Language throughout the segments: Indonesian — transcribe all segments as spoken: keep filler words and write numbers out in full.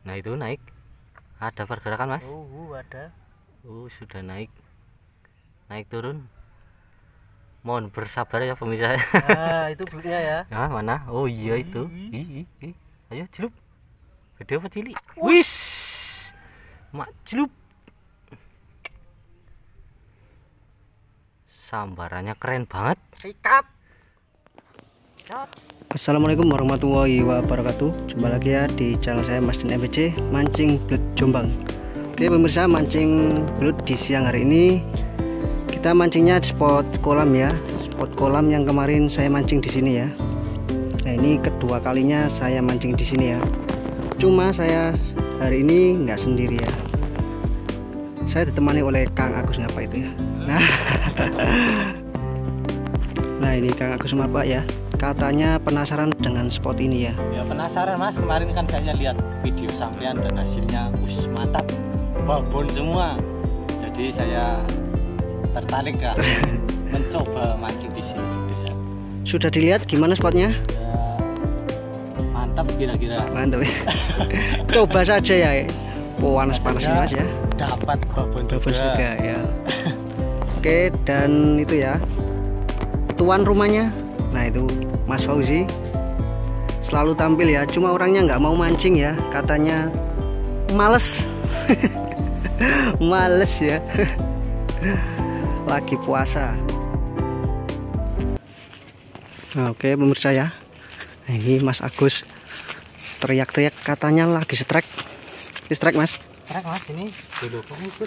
Nah itu naik. Ada pergerakan mas? Oh uh, ada. Oh sudah naik. Naik turun. Mohon bersabar ya pemirsa. Nah itu belutnya ya. Nah mana? Oh iya itu. Ih, ih, ih. Ayo celup. Gede apa cilik? Wis. Mak celup. Sambarannya keren banget. Sikat. Assalamualaikum warahmatullahi wabarakatuh. Jumpa lagi ya di channel saya Mas Din M B C Mancing Belut Jombang. Oke pemirsa, mancing belut di siang hari ini kita mancingnya di spot kolam ya. Spot kolam yang kemarin saya mancing di sini ya. Nah ini kedua kalinya saya mancing di sini ya. Cuma saya hari ini nggak sendiri ya. Saya ditemani oleh Kang Agus Ngapa itu ya. Nah, nah ini Kang Agus Ngapa ya. Katanya penasaran dengan spot ini ya. Ya penasaran mas, kemarin kan saya lihat video sampean dan hasilnya us mantap, babon semua. Jadi saya tertarik kan mencoba mancing di sini gitu ya. Sudah dilihat gimana spotnya? Ya, mantap kira-kira. Mantap ya. Coba saja ya. Oh, panas-panas ini mas ya. Dapat babon juga. Babon juga ya. Oke, dan itu ya tuan rumahnya. Nah itu Mas Fauzi selalu tampil ya, cuma orangnya nggak mau mancing ya, katanya males. Males ya. Lagi puasa. Nah, oke pemirsa ya, nah, ini Mas Agus teriak-teriak katanya lagi strike. Strike mas. Strike mas, ini dulu ikut.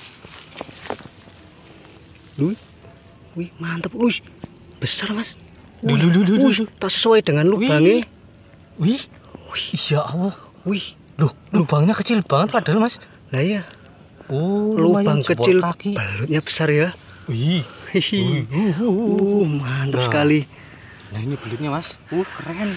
Wih, wih mantap, wih besar mas. Wih, dulu, dulu, wih, tak sesuai dengan lubangnya. Wih, wih, ya Allah, wih, loh, lubangnya kecil banget padahal mas. Lah ya. Oh, lubang kecil, kaki. Belutnya besar ya. Wih, wih, uh, uh, mantap nah. sekali. Nah ini belutnya mas, uh keren.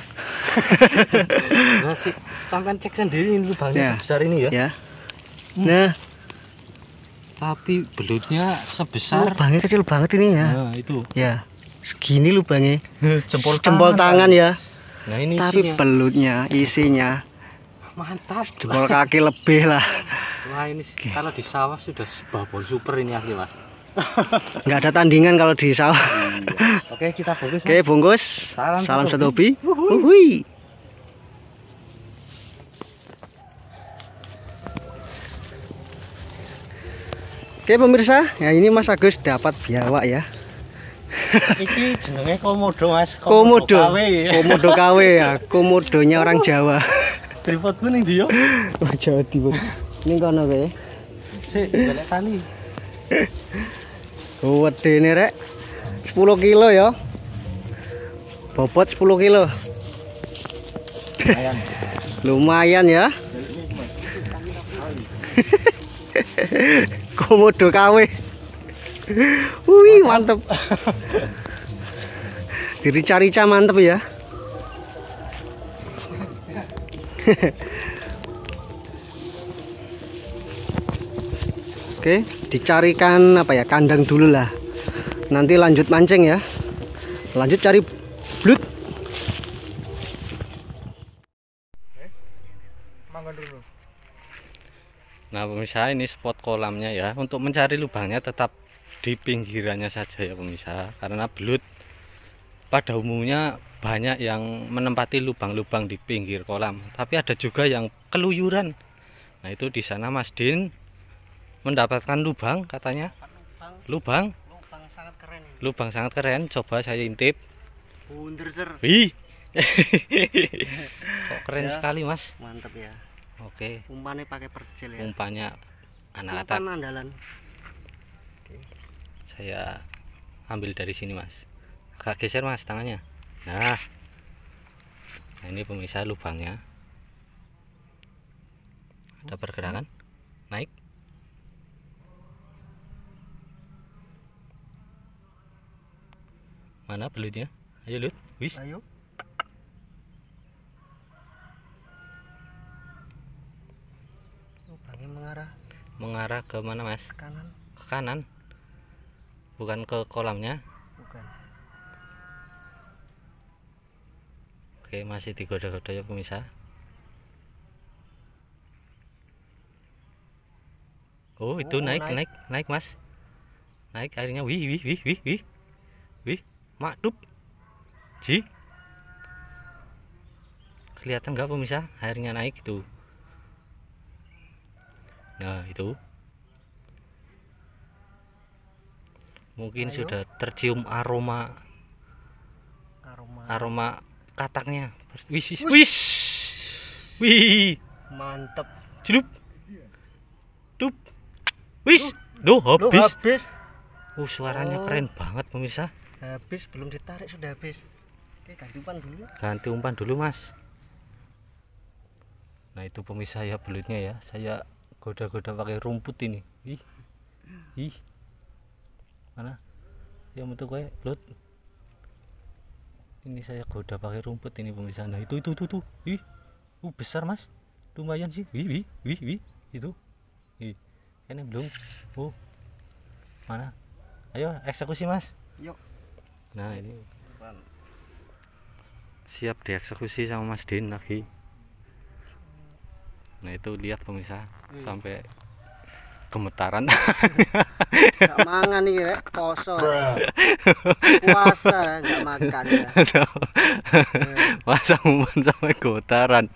Masih sampai cek sendiri ini lubangnya ya, sebesar ini ya. Ya. Nah, tapi belutnya sebesar. Lubangnya kecil banget ini ya. Nah itu. Ya. Segini lubangnya, jempol jempol tangan, tangan ya. Nah ini tapi isinya. Belutnya isinya mantap, jempol kaki lebih lah. Wah ini kalau di sawah sudah babon super ini asli mas. Nggak ada tandingan kalau di sawah. Iya. Oke kita bungkus. Oke bungkus. Salam, Salam satu hobi. Uhui. Oke pemirsa, ya ini Mas Agus dapat biawak ya. Iki jenenge komodo mas. Komodo, komodo K W, komodo K W ya, komodonya orang Jawa. Tripodku nih dia. Oh, Jawa Timur. Ini kono kae. Sik, golek tali. Oh, wedene rek. sepuluh kilo ya. Bobot sepuluh kilo. Lumayan. Lumayan ya. Komodo K W. Wih mantep. Dirica-rica mantep ya. Oke, dicarikan apa ya, kandang dulu lah. Nanti lanjut mancing ya. Lanjut cari belut. Nah pemirsa, ini spot kolamnya ya. Untuk mencari lubangnya tetap di pinggirannya saja ya pemirsa, karena belut pada umumnya banyak yang menempati lubang-lubang di pinggir kolam, tapi ada juga yang keluyuran. Nah itu di sana Mas Din mendapatkan lubang katanya. Lubang, lubang sangat keren. Lubang sangat keren. Coba saya intip. Wunderzer. Wih. Kok keren ya, sekali mas. Mantap ya. Oke. Umpannya pakai percel ya. Umpannya anak atak. Umpan andalan. Oke. Saya ambil dari sini mas. Agak geser mas tangannya. Nah, nah ini pemirsa lubangnya. Ada pergerakan. Naik. Mana belutnya? Ayo Lut. Wis. Ayo. Lubangnya mengarah. Mengarah ke mana mas? Ke kanan. Ke kanan. Bukan ke kolamnya. Bukan. Oke masih digoda-goda ya pemirsa. Oh, itu Oh, naik, naik. naik, naik, Mas. Naik airnya. Wih, wih, wih, wih, wih. Wih, makdup. Ji. Kelihatan nggak pemirsa? Airnya naik itu. Nah, itu. Mungkin Ayo. sudah tercium aroma Aroma. aroma kataknya. Wis, wis, Wush. wis. Wih. Mantep. Celup. Dup. Wis. Duh, Loh, habis. habis. Uh, suaranya Oh. keren banget pemirsa. Habis belum ditarik sudah habis. Oke, ganti umpan dulu. Ganti umpan dulu, Mas. Nah, itu pemirsa ya belutnya ya. Saya goda-goda pakai rumput ini. Ih. Ih. Mana? Ya metu kowe, belut. Ini saya goda pakai rumput ini pemirsa. Nah, itu itu itu tuh. Ih. Uh, besar, Mas. Lumayan sih. Wih, wih, wih, wih. Itu. Ih. Ini belum. Oh. Mana? Ayo eksekusi, Mas. Yuk. Nah, ini siap dieksekusi sama Mas Din lagi. Nah, itu lihat pemirsa Hmm. sampai gemetaran. Gak mangan nih ya, poso. Puasa gak makan ya. Masa umpan sampai gemetaran.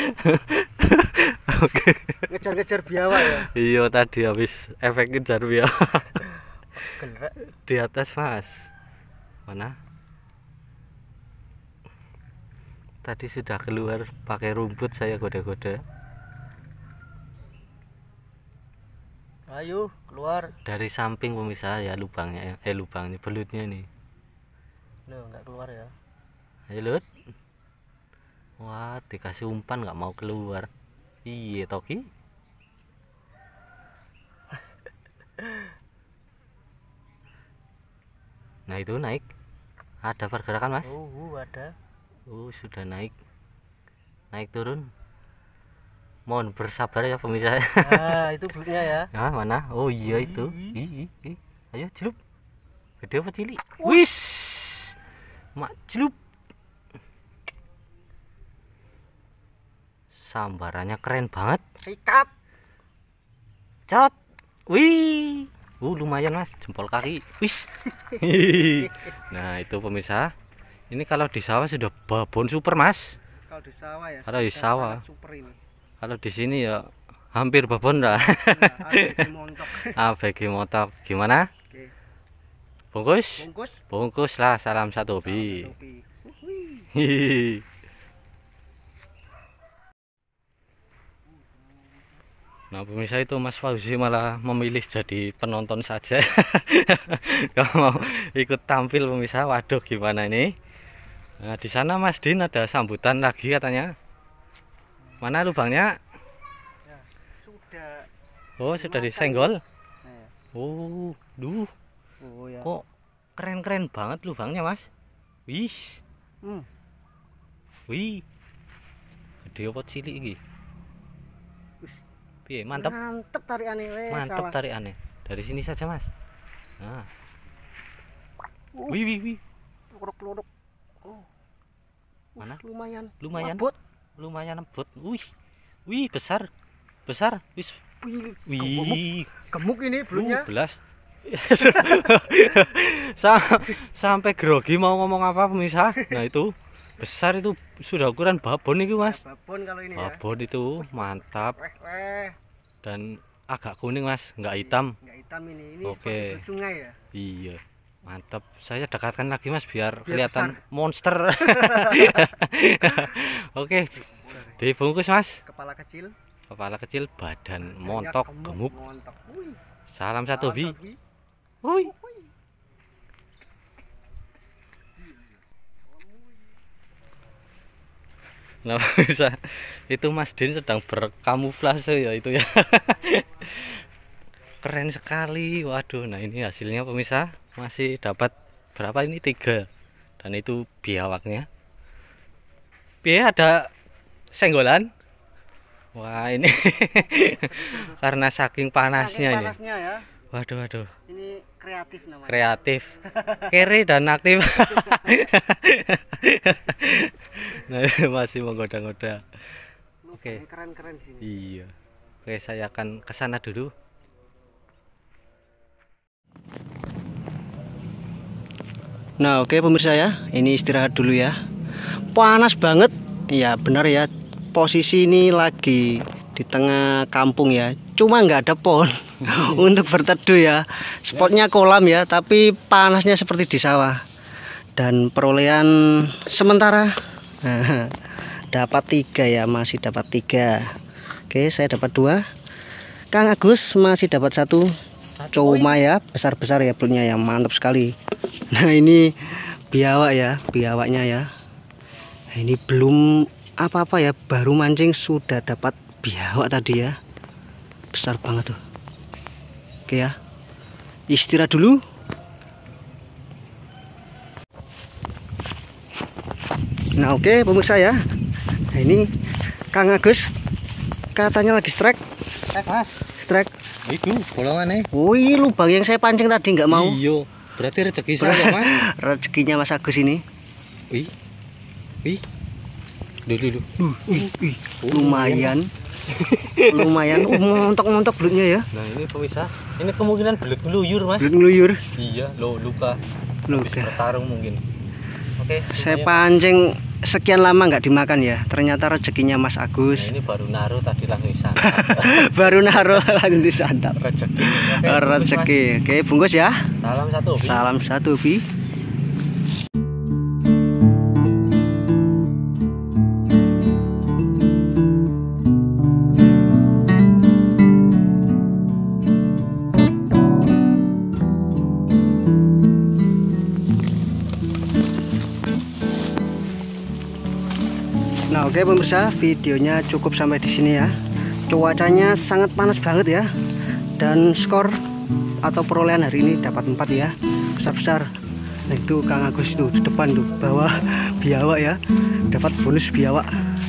Oke. Ngejar-ngejar biawak ya. Iya, tadi habis efek kejar biawak. Gerak. Di atas, Mas. Mana? Tadi sudah keluar pakai rumput, saya goda-goda. Ayo keluar. Dari samping pemirsa ya lubangnya, eh lubangnya belutnya nih. Loh, nggak keluar ya. Ayo, Lut. Wah, dikasih umpan nggak mau keluar. Iya, Toki. Nah, itu naik. Ada pergerakan, Mas. Oh, uh, ada. Oh, sudah naik. Naik turun. Mohon bersabar ya pemirsa. Nah, itu belutnya ya. Nah, mana? Oh iya itu. Ih, ih, ih. Ayo celup. Gede apa cilik? Wis. Mak celup. Sambarannya keren banget. Sikat. Cerot. Wih. Uh, lumayan, Mas. Jempol kaki. Wis. Nah, itu pemirsa. Ini kalau di sawah sudah babon super, Mas. Kalau di sawah ya. Kalau di sudah sawah. sangat super ini. Kalau di sini ya hampir babon dah. Nah, A B G montok. A B G motor gimana? Oke. Bungkus? Bungkus. Bungkus lah, salam satu Salam hobi. satu hobi. Wuih. Hihi. Nah, pemirsa itu Mas Fauzi malah memilih jadi penonton saja. Gak mau ikut tampil pemirsa. Waduh, gimana ini? Nah, di sana Mas Din ada sambutan lagi katanya. Mana lubangnya? Ya, sudah. Oh, sudah Dimakan. disenggol. Nah, ya. Oh, duh, Oh ya. kok keren-keren banget lubangnya, Mas. Wih, Hmm. wih. Gede apa cilik iki? Wis. Piye, mantep. Mantep tarikannya weh. Mantap salah. tarikannya. Dari sini saja, Mas. Nah. Uh. Wih, wih, wih. Lorok-lorok. Oh. Mana? Lumayan. Lumayan. Mabut. Lumayan lembut. Wih. Wih, besar. Besar. Wis. Wih, gemuk. Wih. Gemuk ini belutnya. belas. Sa sampai grogi mau ngomong apa pemirsa. Nah, itu besar, itu sudah ukuran babon itu, Mas. Babon kalau ini ya. Babon itu mantap Weh, weh. dan agak kuning, Mas, nggak hitam. Enggak hitam ini. Ini Oke. seperti belut sungai ya. Iya, mantap. Saya dekatkan lagi, Mas, biar, Biar kelihatan monster. Oke, dibungkus, Mas. Kepala kecil. Kepala kecil, badan Badannya montok, gemuk. Montok. Wih. Salam satu Salam bi. satu bi. Woi. Nah, bisa. Itu Mas Din sedang berkamuflase ya itu ya. Keren sekali. Waduh, nah ini hasilnya pemirsa. Masih dapat berapa ini? Tiga. Dan itu biawaknya. Biaya ada senggolan. Wah, ini karena saking panasnya Saking ini. panasnya ya. Waduh, waduh. Ini kreatif namanya. Kreatif, kere dan aktif. Nah, masih menggoda-goda. Lu Oke. keren-keren sini. Iya. Oke, saya akan ke sana dulu. Nah, oke pemirsa ya, ini istirahat dulu ya. Panas banget. Ya benar ya, posisi ini lagi di tengah kampung ya, cuma nggak ada pohon untuk berteduh ya. Spotnya kolam ya, tapi panasnya seperti di sawah. Dan perolehan sementara nah, dapat tiga ya, masih dapat tiga. Oke, saya dapat dua. Kang Agus masih dapat satu. Cuma ya, besar-besar ya belutnya ya, mantap sekali. Nah ini biawak ya, biawaknya ya. Nah, ini belum apa-apa ya, baru mancing sudah dapat biawak tadi ya, besar banget tuh. Oke ya, istirahat dulu. Nah oke pemirsa ya, nah ini Kang Agus katanya lagi strike. Strike mas. Strike. Itu bolongannya. Wih, lubang yang saya pancing tadi nggak mau. Iya, berarti rezeki saya mas. Rezekinya Mas Agus ini. Wih, wih, duh duh duh. Uh, uh, uh, lumayan. Lumayan, uh, montok-montok belutnya ya. Nah ini pemirsa, ini kemungkinan belut ngeluyur mas. Belut ngeluyur. Iya, lo luka. Luka. Habis bertarung mungkin. Oke. Saya pancing sekian lama nggak dimakan ya. Ternyata rezekinya Mas Agus. Nah, ini baru naruh tadi langsung disantap. Baru naruh langsung disantap. Rezeki. Oke, rezeki. Oke, bungkus ya. Salam satu. Bi. Salam satu, Bi. Nah, oke pemirsa, videonya cukup sampai di sini ya. Cuacanya sangat panas banget ya. Dan skor atau perolehan hari ini dapat empat ya. Besar-besar. Nah, itu Kang Agus itu di depan tuh, bawa biawak ya. Dapat bonus biawak.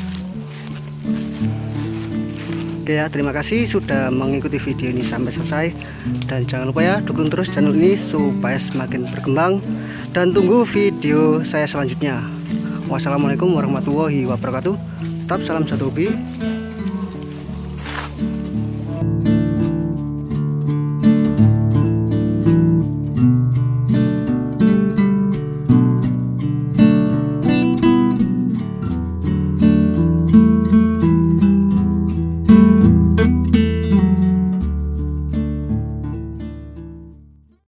Oke ya, terima kasih sudah mengikuti video ini sampai selesai. Dan jangan lupa ya, dukung terus channel ini supaya semakin berkembang. Dan tunggu video saya selanjutnya. Wassalamualaikum warahmatullahi wabarakatuh. Tetap salam satu hobi.